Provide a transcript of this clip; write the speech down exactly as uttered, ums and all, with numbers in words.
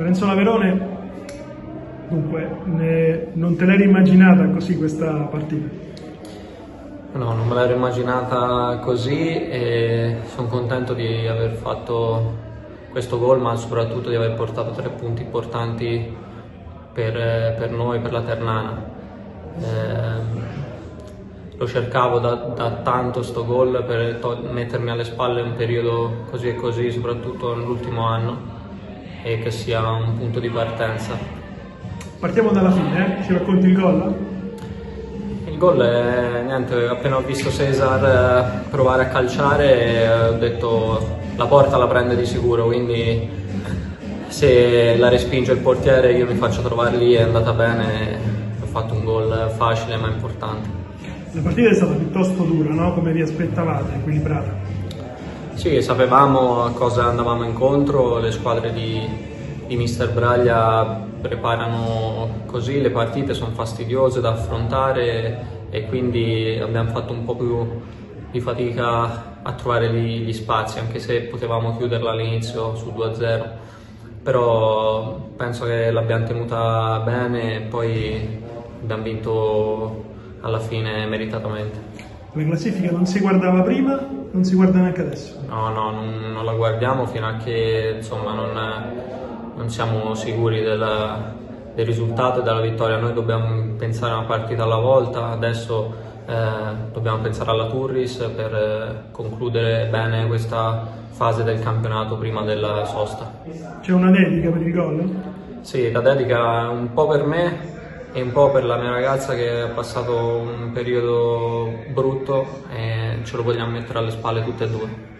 Lorenzo Laverone, dunque, ne, non te l'eri immaginata così questa partita? No, non me l'ero immaginata così e sono contento di aver fatto questo gol, ma soprattutto di aver portato tre punti importanti per, per noi, per la Ternana. Eh, lo cercavo da, da tanto sto gol per mettermi alle spalle un periodo così e così, soprattutto nell'ultimo anno, e che sia un punto di partenza. Partiamo dalla fine, eh? Ci racconti il gol? Il gol è niente, appena ho visto Cesar provare a calciare ho detto la porta la prende di sicuro, quindi se la respinge il portiere io mi faccio trovare lì, è andata bene, ho fatto un gol facile ma importante. La partita è stata piuttosto dura, no? Come vi aspettavate, equilibrata? Sì, sapevamo a cosa andavamo incontro, le squadre di, di mister Braglia preparano così, le partite sono fastidiose da affrontare e quindi abbiamo fatto un po' più di fatica a trovare gli, gli spazi, anche se potevamo chiuderla all'inizio su due a zero, però penso che l'abbiamo tenuta bene e poi abbiamo vinto alla fine meritatamente. La classifica non si guardava prima, non si guarda neanche adesso? No, no, non, non la guardiamo fino a che insomma, non, non siamo sicuri della, del risultato e della vittoria. Noi dobbiamo pensare a una partita alla volta, adesso eh, dobbiamo pensare alla Turris per eh, concludere bene questa fase del campionato prima della sosta. C'è una dedica per il gol? Sì, la dedica un po' per me e un po' per la mia ragazza che ha passato un periodo brutto e ce lo vogliamo mettere alle spalle tutte e due.